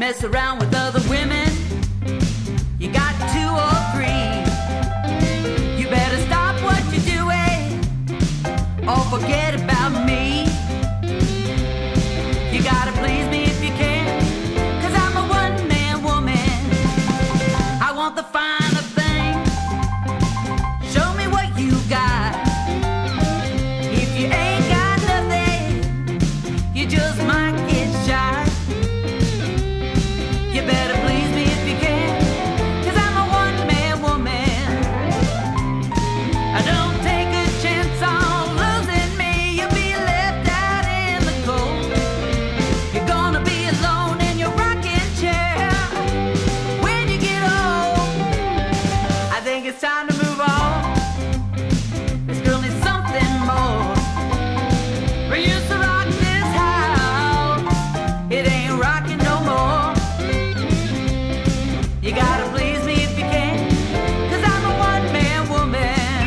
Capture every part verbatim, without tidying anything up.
mess around with other women. You got two or three. You better stop what you're doing or forget about me. You gotta please me if you can, 'cause I'm a one-man woman. I want the finer thing. Show me what you got. If you ain't got nothing, you just might get shy. You better please me if you can, 'cause I'm a one-man woman. I don't take a chance on losing me. You'll be left out in the cold. You're gonna be alone in your rocking chair when you get old. I think it's time to move on. This girl needs something more. We used to rock this house. It ain't rocking no more. You gotta please me if you can, 'cause I'm a one-man woman.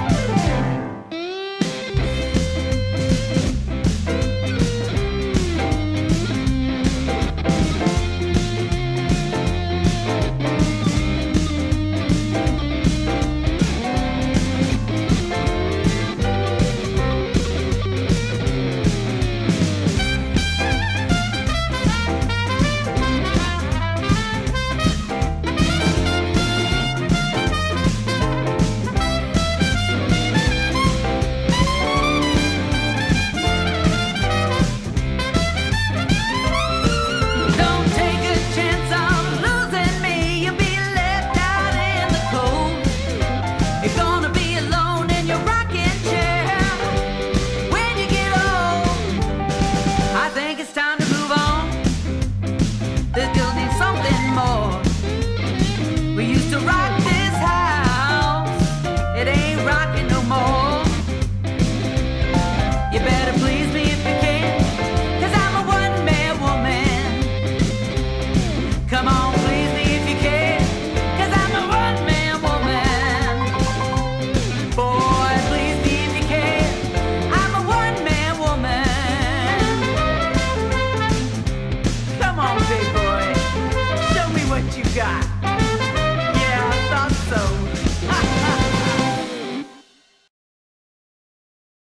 Don't take a chance on losing me. You'll be left out in the cold. You're gonna be alone in your rocking chair when you get old. I think it's time to move on. This girl needs something more. We used to rock this house. It ain't rocking no more. You better please me if you can, 'cause I'm a one-man woman. Come on.